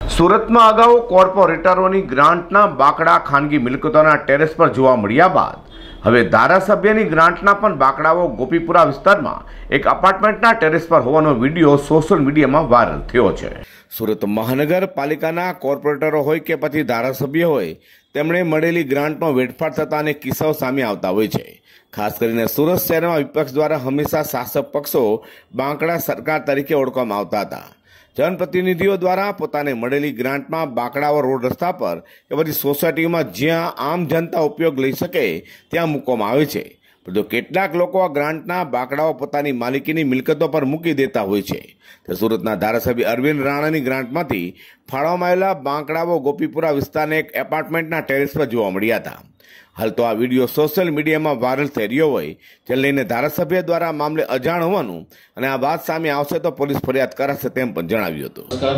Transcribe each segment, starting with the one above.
સુરતમાં અગાઉ કોર્પોરેટરોની ગ્રાન્ટના બાકડા ખાનગી મિલકતોના ટેરેસ પર જોવા મળ્યા બાદ હવે ધારાસભ્યની ગ્રાન્ટના પણ બાકડાઓ ગોપીપુરા વિસ્તારમાં એક અપાર્ટમેન્ટના ટેરેસ પર હોવાનો વિડીયો સોશિયલ મીડિયામાં વાયરલ થયો છે। સુરત મહાનગરપાલિકાના કોર્પોરેટરો હોય કે પછી ધારાસભ્ય હોય, તેમણે મળેલી ગ્રાન્ટનો વેડફાટ થતા અનેક કિસ્સાઓ સામે આવતા હોય છે। ખાસ કરીને સુરત શહેરમાં વિપક્ષ દ્વારા હંમેશા શાસક પક્ષો બાંકડા સરકાર તરીકે ઓળખવામાં આવતા હતા। જનપ્રતિનિધિઓ દ્વારા પોતાને મળેલી ગ્રાન્ટમાં બાકડાઓ રોડ રસ્તા પર કે પછી સોસાયટીમાં જ્યાં આમ જનતા ઉપયોગ લઈ શકે ત્યાં મૂકવામાં આવે છે, પરંતુ કેટલાક લોકો આ ગ્રાન્ટના બાકડાઓ પોતાની માલિકીની મિલકતો પર મૂકી દેતા હોય છે। તો સુરતના ધારાસભ્ય અરવિંદ રાણાની ગ્રાન્ટમાંથી ફાળવવામાં આવેલા બાંકડાઓ ગોપીપુરા વિસ્તારના એક એપાર્ટમેન્ટના ટેરેસ પર જોવા મળ્યા હતા। હાલ તો આ વિડીયો સોશિયલ મીડિયામાં વાયરલ થઈ રહ્યો હોય, જે લઈને ધારાસભ્ય દ્વારા મામલે અજાણ હોવાનું અને આ વાત સામે આવશે તો પોલીસ ફરિયાદ કરાશે તેમ પણ જણાવ્યું હતું। નમસ્કાર,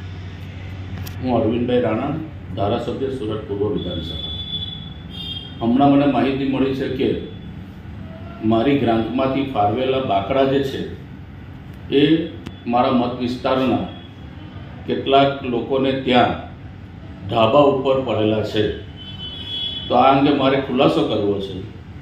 હું અરવિંદભાઈ રાણા, ધારાસભ્ય સુરત પૂર્વ વિધાનસભા। હમણાં મને માહિતી મળી છે કે મારી ગ્રાન્ટમાંથી ફાળવેલા બાકડા જે છે એ મારા મત વિસ્તારના કેટલાક લોકોને ત્યાં ઢાબા ઉપર પડેલા છે। તો આ અંગે મારે ખુલાસો કરવો છે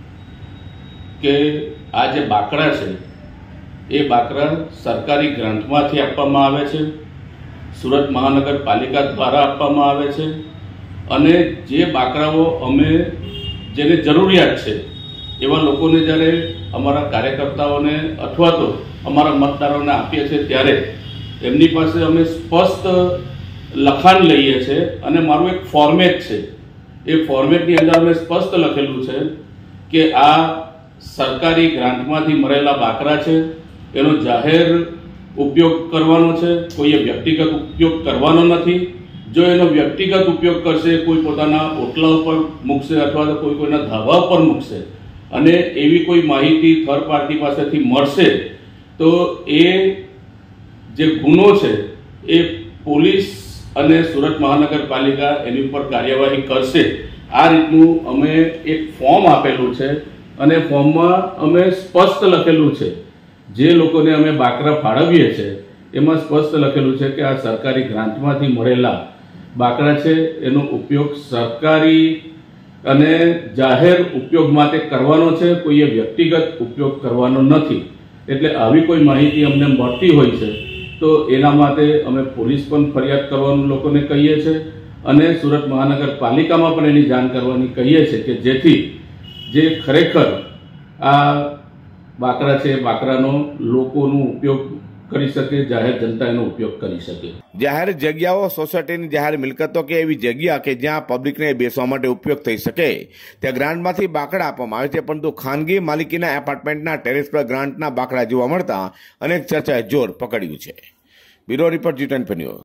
કે આ જે બાકડા છે એ બાકડા સરકારી ગ્રાન્ટમાંથી આપવામાં આવે છે, સુરત મહાનગરપાલિકા દ્વારા આપવામાં આવે છે, અને જે બાકડાઓ અમે જેને જરૂરિયાત છે એવા લોકોને જ્યારે અમારા કાર્યકર્તાઓને અથવા તો અમારા મતદારોને આપીએ છીએ ત્યારે એમની પાસે અમે સ્પષ્ટ લખાણ લઈએ છીએ અને મારું એક ફોર્મેટ છે। એ ફોર્મેટની અંદર અમે સ્પષ્ટ લખેલું છે કે આ સરકારી ગ્રાન્ટમાંથી મળેલા બાકડા છે, એનો જાહેર ઉપયોગ કરવાનો છે, કોઈએ વ્યક્તિગત ઉપયોગ કરવાનો નથી। જો એનો વ્યક્તિગત ઉપયોગ કરશે, કોઈ પોતાના ઓટલા ઉપર મૂકશે અથવા તો કોઈ કોઈના ધાબા ઉપર મૂકશે અને એવી કોઈ માહિતી થર્ડ પાર્ટી પાસેથી મળશે તો એ જે ગુનો છે એ પોલીસ અને સુરત મહાનગરપાલિકા એની ઉપર કાર્યવાહી કરશે। આ રીતનું અમે એક ફોર્મ આપેલું છે અને ફોર્મમાં અમે સ્પષ્ટ લખેલું છે, જે લોકોને અમે બાકડા ફાળવીએ છીએ એમાં સ્પષ્ટ લખેલું છે કે આ સરકારી ગ્રાન્ટમાંથી મળેલા બાકડા છે, એનો ઉપયોગ સરકારી અને જાહેર ઉપયોગ માટે કરવાનો છે, કોઈએ વ્યક્તિગત ઉપયોગ કરવાનો નથી। એટલે આવી કોઈ માહિતી અમને મળતી હોય છે તો એના માટે અમે પોલીસ પણ ફરિયાદ કરવાનું લોકોને કહીએ છીએ અને સુરત મહાનગરપાલિકામાં પણ એની જાણ કરવાની કહીએ છીએ કે જેથી જે ખરેખર આ બાકડા છે એ બાકડાનો લોકોનો ઉપયોગ કરી શકે, જાહેર જનતા એનો ઉપયોગ કરી શકે। જાહેર જગ્યાઓ, સોસાયટીની જાહેર મિલકતો કે એવી જગ્યા કે જ્યાં પબ્લિકને બેસવા માટે ઉપયોગ થઈ શકે ત્યાં ગ્રાન્ટમાંથી બાકડા આપવામાં આવે છે, પરંતુ ખાનગી માલિકીના એપાર્ટમેન્ટના ટેરેસ પર ગ્રાન્ટના બાકડા જોવા મળતા અનેક ચર્ચાએ જોર પકડ્યું છે। Bureau report G24 news.